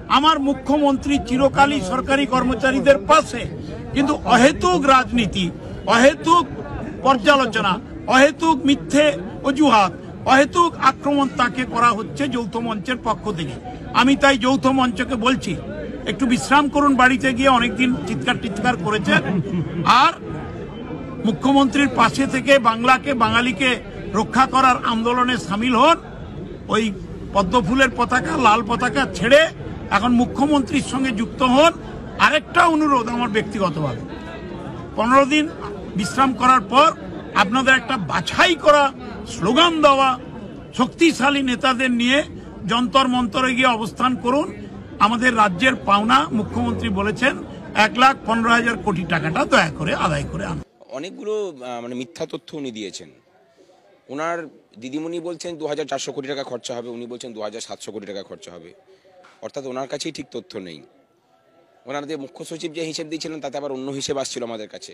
আমার মুখ্যমন্ত্রী চিরকালই সরকারি কর্মচারীদের পাশে, কিন্তু অহেতুক রাজনীতি, অহেতুক পর্যালোচনা, অহেতুক মিথ্যে অজুহাত, অহেতুক আক্রমণ তাকে করা হচ্ছে যৌথ মঞ্চের পক্ষ থেকে। আমি তাই যৌথ মঞ্চকে বলছি, একটু বিশ্রাম করুন, বাড়িতে গিয়ে অনেকদিন চিৎকার করেছেন, আর মুখ্যমন্ত্রীর পাশে থেকে বাংলাকে, বাঙালিকে রক্ষা করার আন্দোলনে সামিল হন। ওই পদ্মফুলের পতাকা, লাল পতাকা ছেড়ে এখন মুখ্যমন্ত্রীর সঙ্গে যুক্ত হন। আরেকটা অনুরোধ আমার ব্যক্তিগতভাবে, 15 দিন বিশ্রাম করার পর আপনাদের একটা বাছাই করা স্লোগান দেওয়া শক্তিশালী নেতাদের নিয়ে যন্তর মন্তরে গিয়ে অবস্থান করুন। আমাদের রাজ্যের পাওনা মুখ্যমন্ত্রী বলেছেন 1,15,000 কোটি টাকাটা দয়া করে আদায় করে আনুন। অনেকগুলো মিথ্যা তথ্য উনি দিয়েছেন। ওনার দিদিমণি বলছেন 2,400 কোটি টাকা খরচা হবে, উনি বলছেন 2,700 কোটি টাকা খরচা হবে, অর্থাৎ ওনার কাছেই ঠিক তথ্য নেই। ওনাদের মুখ্য সচিব যে হিসেব দিয়েছিলেন তাতে আবার অন্য হিসেব আসছিল আমাদের কাছে।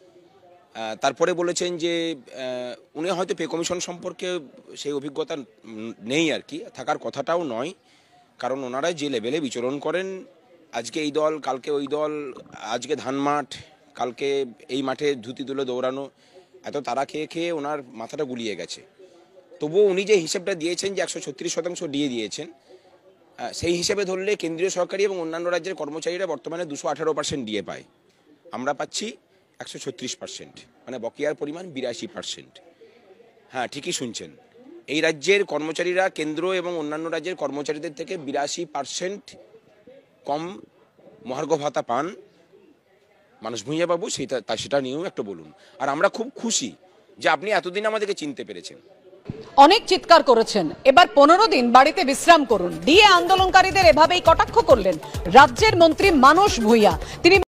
তারপরে বলেছেন যে উনি হয়তো পে কমিশন সম্পর্কে সেই অভিজ্ঞতা নেই আর কি, থাকার কথাটাও নয়, কারণ ওনারা যে লেভেলে বিচরণ করেন, আজকে এই দল, কালকে ওই দল, আজকে ধান মাঠ, কালকে এই মাঠে ধুতি তুলে দৌড়ানো, এত তারা খেয়ে ওনার মাথাটা গুলিয়ে গেছে। তবুও উনি যে হিসেবটা দিয়েছেন যে 136% দিয়ে দিয়েছেন, সেই হিসেবে ধরলে কেন্দ্রীয় সরকারি এবং অন্যান্য রাজ্যের কর্মচারীরা বর্তমানে 218% ডিএ পায়, আমরা পাচ্ছি 136%, মানে বকেয়ার পরিমাণ 82%। হ্যাঁ, ঠিকই শুনছেন, এই রাজ্যের কর্মচারীরা কেন্দ্র এবং অন্যান্য রাজ্যের কর্মচারীদের থেকে 82% কম মহার্ঘ ভাতা পান। মানস ভূঁইয়া বাবু সেটা নিয়েও একটু বলুন। আর আমরা খুব খুশি যে আপনি এতদিন আমাদেরকে চিনতে পেরেছেন। অনেক চিৎকার করেছেন, এবার 15 দিন বাড়িতে বিশ্রাম করুন। ডিএ আন্দোলনকারীদের এভাবেই কটাক্ষ করলেন রাজ্যের মন্ত্রী মানস ভূঁইয়া। তিনি